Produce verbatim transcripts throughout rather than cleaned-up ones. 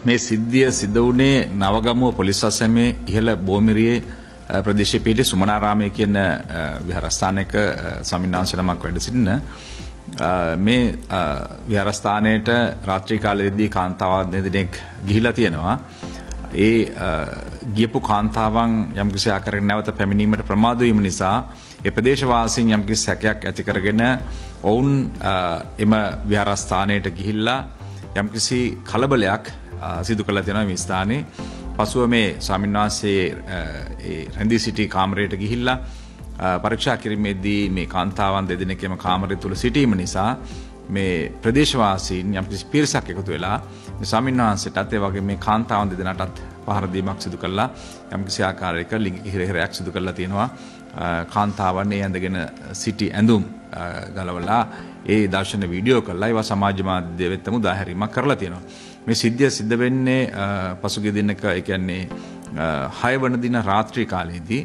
මේ සිද්ධිය සිද්ධ වුණේ නවගමුව පොලිස් අසමේ ඉහළ බෝමිරියේ ප්‍රදේශයේ පිහිටි සුමනාරාමයේ කියන විහාරස්ථානයක ස්වාමීන් වහන්සේ නමක් වැඩ සිටින මේ විහාරස්ථානයේට රාත්‍රී කාලයේදී කාන්තාවන් දෙදෙනෙක් ගිහිලා තියෙනවා. ඒ ගියපු කාන්තාවන් යම්කිසි ආකාරයකට නැවත පැමිණීමට ප්‍රමාද වීම නිසා ඒ ප්‍රදේශවාසීන් යම්කිසි සැකයක් ඇති කරගෙන ඔවුන් එම විහාරස්ථානයට ගිහිල්ලා යම්කිසි කලබලයක් සිදු කළා තියෙනවා මේ ස්ථානයේ. පසුව මේ ස්වාමීන් වහන්සේ ඒ රැඳී සිටි කාමරයට ගිහිල්ලා පරීක්ෂා කිරීමේදී මේ කාන්තාවන් දෙදෙනෙක්ම කාමරය තුල සිටීම නිසා මේ ප්‍රදේශවාසීන් යම්කිසි පිරිසක් එකතු වෙලා මේ ස්වාමීන් වහන්සේටත් ඒ වගේ මේ කාන්තාවන් දෙදෙනාටත් පහර දීමක් සිදු කළා. යම්කිසි ආකාරයක ලිංගික හිරහිරයක් සිදු කළා තියෙනවා. කාන්තාවන් ඒ ඇඳගෙන සිටි ඇඳුම් ගලවලා ඒ දර්ශන වීඩියෝ කළා. ඒවා සමාජ මාධ්‍ය වෙතම උදාහැරීමක් කරලා තියෙනවා. මේ සිද්ධිය සිද්ධ වෙන්නේ පසුගිය දිනක ඒ කියන්නේ හය වන දින රාත්‍රී කාලයේදී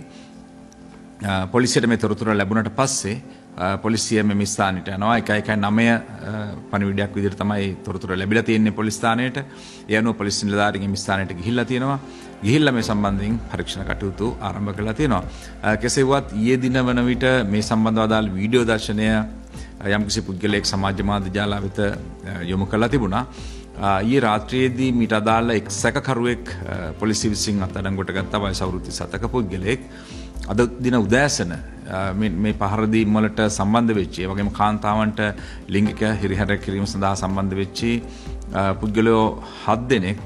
පොලිසියට මේ තොරතුරු ලැබුණට පස්සේ පොලිසිය මේ ස්ථානයට යනවා. එක එක නවය පණිවිඩයක් විදිහට තමයි තොරතුරු ලැබිලා තියෙන්නේ පොලිස් ස්ථානයට. ඒ අනුව පොලිස් නිලධාරීන් මේ ස්ථානයට ගිහිල්ලා තියෙනවා. ගිහිල්ලා මේ සම්බන්ධයෙන් පරීක්ෂණ කටයුතු ආරම්භ කළා තියෙනවා. කෙසේ වුවත් ඊයේ දින වන විට මේ සම්බන්ධව අදාළ වීඩියෝ දර්ශනය යම්කිසි පුද්ගලයෙක් සමාජ මාධ්‍ය ජාලා වෙත යොමු කළා තිබුණා. ඊයේ රාත්‍රියේදී මීට අදාළ එක් සැකකරුවෙක් පොලිසිය විසින් අත්අඩංගුවට ගත්තා. වයස අවුරුදු තිස් හතක පුද්ගලයෙක්. අද දින උදෑසන මේ පහර දීම් වලට සම්බන්ධ වෙච්ච ඒ වගේම කාන්තාවන්ට ලිංගික හිරිහැර කිරීම සඳහා සම්බන්ධ වෙච්ච පුද්ගලයෝ හත් දෙනෙක්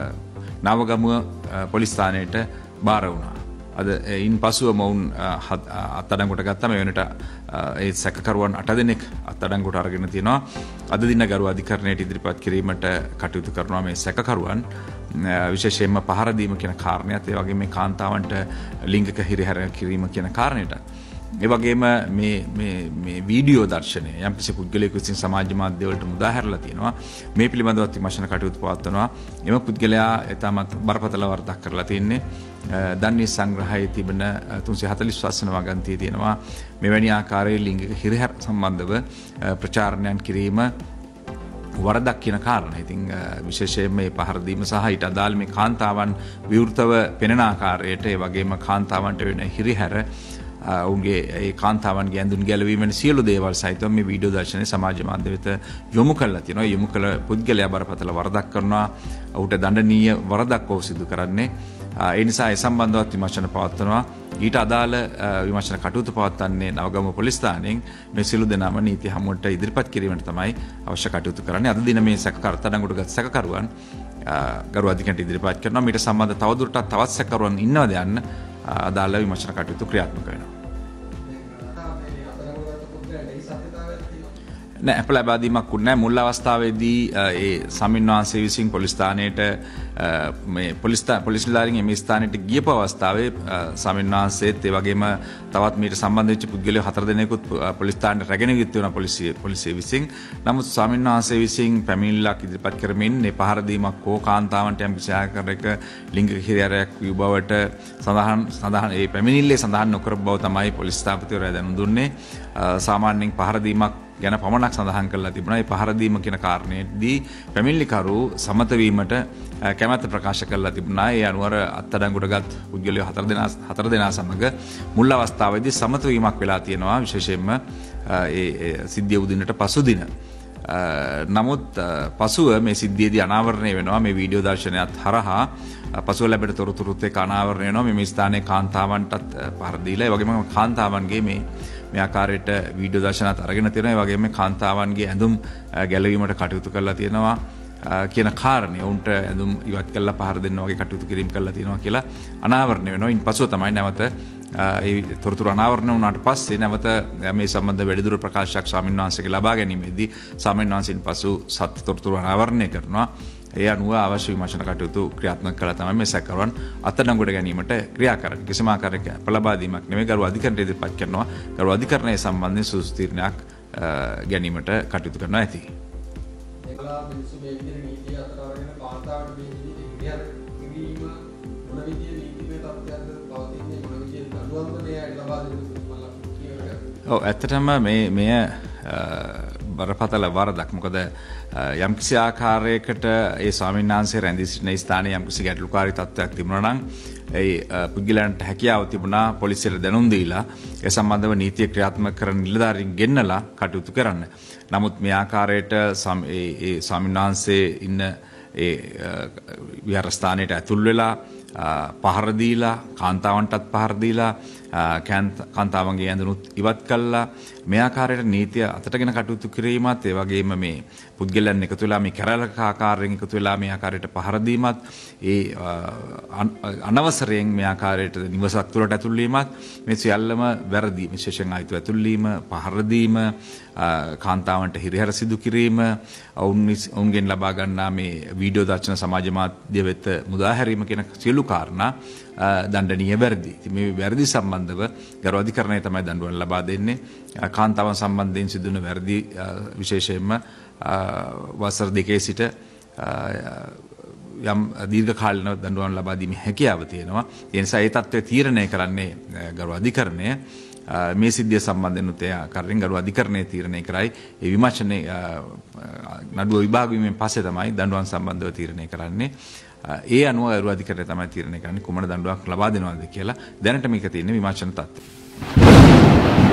නවගමුව පොලිස් ස්ථානයට බාර වුණා. අද ඉන් පසුව මොවුන් අත්අඩංගුවට ගත්තා. මේ වෙනට ඒ සැකකරුවන් අට දෙනෙක් අත්අඩංගුවට අරගෙන තියෙනවා. අද දින ගරු අධිකරණයට ඉදිරිපත් කිරීමට කටයුතු කරනවා මේ සැකකරුවන්. විශේෂයෙන්ම පහර දීම කියන කාරණයත් ඒ වගේම මේ කාන්තාවන්ට ලිංගික හිරිහැර කිරීම කියන කාරණයට. ඒ වගේම මේ මේ මේ වීඩියෝ දර්ශනය යම්කිසි පුද්ගලයෙකු විසින් සමාජ මාධ්‍ය වලට මුදා හැරලා තියෙනවා. මේ පිළිබඳව විමර්ශන කටයුතු පවත්වනවා. එම පුද්ගලයා එතමත් බරපතල වරදක් කරලා තින්නේ. දන්නේ සංග්‍රහයේ තිබෙන තුන්සිය හතළිස් වසන වගන්තියේ තියෙනවා. මෙවැනි ආකාරයේ ලිංගික හිරිහැර සම්බන්ධව ප්‍රචාරණයන් කිරීම වරදක් කියන කාරණා. ඉතින් විශේෂයෙන්ම මේ පහර දීම සහ ඊට අදාළ මේ කාන්තාවන් විවෘතව පෙනෙන ආකාරයට ඒ වගේම කාන්තාවන්ට වෙන හිරිහැර ඔවුන්ගේ ඒ කාන්තාවන්ගේ ඇඳුම් ගැලවීම වෙන සියලු දේවල් සහිතව මේ වීඩියෝ දර්ශනය සමාජ මාධ්‍ය වෙත යොමු කරලා තියෙනවා. යොමු කළ පුද්ගලයා බරපතල වරදක් කරනවා. ඔහුට දඬනීය වරදක් ඔහු සිදු කරන්නේ. ඒ නිසා ඒ සම්බන්ධවත් විමර්ශන පවත්වනවා. ඊට අදාළ විමර්ශන කටයුතු පවත්වන්නේ නවගමුව පොලිස් ස්ථානයෙන්. මේ සියලු දෙනාම නීති හමුවට ඉදිරිපත් කිරීමට තමයි අවශ්‍ය කටයුතු කරන්නේ. අද දින මේ සැකකරු අත්අඩංගුවට ගත් සැකකරුවන් ගරු අධිකරණයට ඉදිරිපත් කරනවා. මීට සම්බන්ධ තවදුරටත් තවත් සැකකරුවන් ඉන්නවද යන්න අදාළ විමර්ශන කටයුතු ක්‍රියාත්මක වෙනවා. නෑ අප ලබා දීමක් උන්නේ මුල් අවස්ථාවේදී ඒ සමින් වහන්සේ විසින් පොලිස් ස්ථානයට මේ පොලිස් පොලිස් නිලධාරීන් මේ ස්ථානයට ගියපු අවස්ථාවේ සමින් වහන්සේත් ඒ වගේම තවත් මීට සම්බන්ධ වෙච්ච පුද්ගලයෝ හතර දෙනෙකුත් පොලිස් ස්ථානයට රැගෙන ගියත් වෙනවා පොලිසිය පොලිසිය විසින්. නමුත් සමින් වහන්සේ විසින් පැමිණිල්ලක් ඉදිරිපත් කරමින් මේ පහර දීමක් හෝ කාන්තාවන්ට යම් කිසි ආකාරයක ලිංගික හිරිහැරයක් වූ බවට සඳහන් සඳහන් ඒ පැමිණිල්ලේ සඳහන් නොකර බව තමයි පොලිස් ස්ථාපතිවරයා දැනුම් දුන්නේ. සාමාන්‍යයෙන් පහර දීමක් ගැන පමණක් සඳහන් කරලා තිබුණා. ඒ පහර දීම කියන කාරණේදී පැමිණිලිකරු සමත වීමට කැමැත්ත ප්‍රකාශ කරලා තිබුණා. ඒ අනුව අත්අඩංගුවටගත් පුද්ගලයෝ හතර දෙනා හතර දෙනා සමග මුල් අවස්ථාවේදී සමත වීමක් වෙලා තියෙනවා. විශේෂයෙන්ම ඒ සිද්ධිය උදිනට පසු දින. නමුත් පසුව මේ සිද්ධියේදී අනාවරණය වෙනවා මේ වීඩියෝ දර්ශනයත් හරහා පසුව ලැබෙන තොරතුරුත් එක්ක අනාවරණය වෙනවා මේ ස්ථානයේ කාන්තාවන්ටත් පහර දීලා ඒ වගේම කාන්තාවන්ගේ මේ මේ ආකාරයට වීඩියෝ දර්ශනات අරගෙන තියෙනවා. ඒ වගේම කාන්තාවන්ගේ ඇඳුම් ගැලවීමට කටයුතු කරලා තියෙනවා කියන කාරණේ උන්ට ඇඳුම් ඉවත් කරලා පහර දෙන්න වගේ කටයුතු කිරීම කරලා තියෙනවා කියලා අනාවරණය වෙනවා. ඉන්පසුව තමයි නැවත ඒ තොරතුරු අනාවරණය වුණාට පස්සේ නැවත මේ සම්බන්ධ වැඩිදුර ප්‍රකාශයක් ස්වාමීන් වහන්සේගේ ලබා ගැනීමේදී ස්වාමීන් වහන්සේන් පසු සත්‍ය තොරතුරු අනාවරණය කරනවා. ඒ අනුව අවශ්‍ය විමර්ශන කටයුතු ක්‍රියාත්මක කළා තමයි මේ සැකකරුවන් අත්අඩංගුවට ගැනීමට ක්‍රියා කරන්නේ. කිසිම ආකාරයක පළබා දීමක් නෙමෙයි ගරු අධිකරණයට ඉදිරිපත් කරනවා. ගරු අධිකරණයේ සම්බන්ධයෙන් සුදුසු තීරණයක් ගැනීමට කටයුතු කරනවා ඇති. ඒකලා මිනිස්සු මේ විදිහට නීතිය අතර අරගෙන කාන්තාවට මේ විදිහට ඉරියව් කිරීම මොන විදිහේ නීතිමය තත්ත්වයක්ද පවතින්නේ මොන විදිහේ දඬුවම්ද මේ ලබා දෙන්නේ මම කියනවා. ඔව් ඇත්තටම මේ මෙය බරපතල වරදක්. මොකද යම්කිසි ආකාරයකට ඒ ස්වාමීන් වහන්සේ රැඳී සිටින ස්ථානයේ යම්කිසි ගැටලුකාරී තත්ත්වයක් තිබුණා නම් ඒ පුද්ගලයන්ට හැකියාව තිබුණා පොලිසියට දැනුම් දීලා ඒ සම්බන්ධව නීතිය ක්‍රියාත්මක කරන නිලධාරීන් ගෙන්නලා කටයුතු කරන්න. නමුත් මේ ආකාරයට ඒ ස්වාමීන් වහන්සේ ඉන්න ඒ විහාරස්ථානයට ඇතුල් වෙලා පහර දීලා කාන්තාවන්ටත් පහර දීලා කාන්තාවන්ගේ ඇඳුනුත් ඉවත් කළා මේ ආකාරයට නීතිය අතටගෙන කටයුතු කිරීමත් ඒ වගේම මේ පුද්ගලයන් එකතු වෙලා මේ කැරලක ආකාරයෙන් එකතු වෙලා මේ ආකාරයට පහර දීමත් ඒ අනවසරයෙන් මේ ආකාරයට නිවසක් තුළට ඇතුල් වීමත් මේ සියල්ලම වැරදි. විශේෂයෙන් ආයතු ඇතුල් වීම පහර දීම කාන්තාවන්ට හිරිහැර සිදු කිරීම ඔවුන්ගෙන් ලබා ගන්නා මේ වීඩියෝ දර්ශන සමාජ මාධ්‍ය වෙත මුදා හැරීම කියන සියලු කාරණා දණ්ඩනීය වැරදි. ඉතින් මේ වැරදි සම්බන්ධව ගරු අධිකරණය තමයි දඬුවම් ලබා දෙන්නේ. කාන්තාවන් සම්බන්ධයෙන් සිදුවන වැරදි විශේෂයෙන්ම වසර දෙකේ සිට යම් දීර්ඝ කාලීන දඬුවම් ලබා දීමේ හැකියාව තියෙනවා. ඒ නිසා ඒ තත්ත්වය තීරණය කරන්නේ ගරු අධිකරණය. මේ සිද්ධිය සම්බන්ධයෙන් උත් ඒ ආකාරයෙන් ගරු අධිකරණය තීරණය කරයි. ඒ විමර්ශනයේ නඩුව විභාග වීමෙන් පස්සේ තමයි දඬුවම් සම්බන්ධව තීරණය කරන්නේ. ඒ අනුව ගරු අධිකරණය තමයි තීරණය කරන්නේ කුමන දඬුවමක් ලබා දෙනවද කියලා. දැනට මේක තියෙන්නේ විමර්ශන තත්ත්වය.